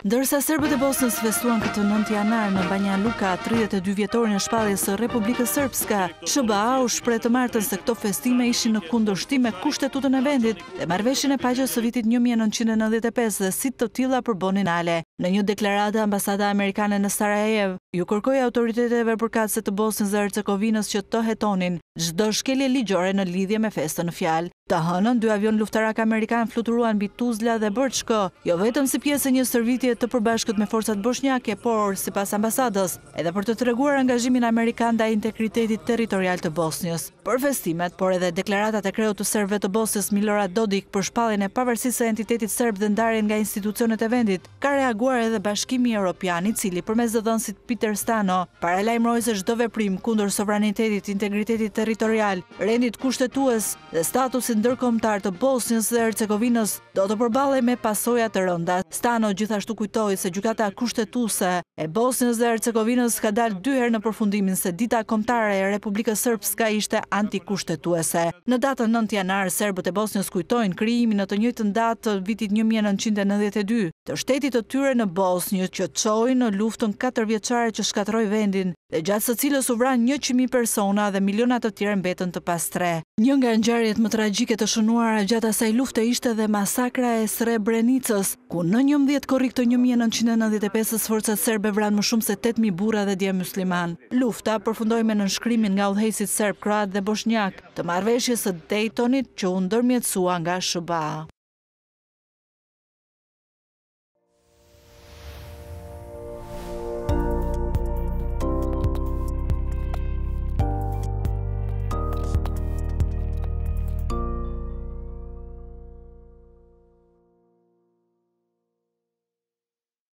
Ndërsa serbët e Bosnjës festuan këtë 9 janar në Banja Luka 32 vjetorin e shpalljes së Republikës Srpska, SHBA u shpreh të martën se këto festime ishin në kundërshtim me kushtetutën e vendit dhe marrëveshjen e paqes së vitit 1995 dhe si të tilla përbonin ale. Në një deklaratë, ambasada amerikane në Sarajevo ju kërkoi autoriteteve përkatëse të Bosnjës dhe Hercegovinës që të hetonin çdo shkelje ligjore në lidhje me festën në fjalë. Të hënën, 2 avion luftarak amerikan fluturuan mbi Tuzla dhe Brçko, jo vetëm si pjesë e një stërvitje të përbashkët me forcat bosnjake, por sipas ambasadës, edhe për të treguar angazhimin amerikan ndaj integritetit territorial të Bosnjës. Për festimet, por edhe deklaratat e kreut të serbëve të Bosnjës Milorad Dodik për shpalljen e pavarësisë së entitetit serb dhe ndarjen nga institucionet e vendit, ka reaguar edhe Bashkimi Evropian, i cili përmes zëdhënësit Peter Stano paralajmëroi se çdo veprim kundër sovranitetit, integritetit territorial, rendit kushtetues dhe statusit ndërkombëtar të Bosnjës dhe Hercegovinës do të përballej me pasoja të rënda. Stano gjithashtu kujtoi se gjykata kushtetuese e Bosnjës dhe Hercegovinës ka dalë 2 herë në përfundimin se dita kombëtare e Republikës Srpska ishte antikushtetuese. Në datën 9 janar, serbët e Bosnjës kujtojnë krijimin në të njëjtën datë të vitit 1992 të shtetit të tyre në Bosnjë, që çoi në luftën 4 vjeçare që shkatroi vendin dhe gjatë së cilës u vran 100.000 persona dhe miliona të tjerë mbetën të pastre. Një nga ngjarjet më tragjike të shënuara gjatë asaj lufte ishte dhe masakra e Srebrenicës, ku në 11 korrik të 1995 forcat serbe vranë më shumë se 8.000 burra dhe djem musliman. Lufta përfundoi me nënshkrimin nga udhëheqësit serb, kroat dhe bosnjak të marrëveshjes së Daytonit që u ndërmjetësua nga SHBA.